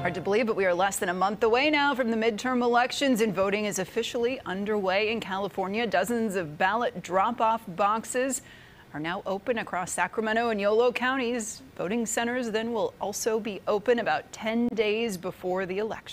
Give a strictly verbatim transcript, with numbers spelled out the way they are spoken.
Hard to believe, but we are less than a month away now from the midterm elections, and voting is officially underway in California. Dozens of ballot drop-off boxes are now open across Sacramento and Yolo counties. Voting centers then will also be open about ten days before the election.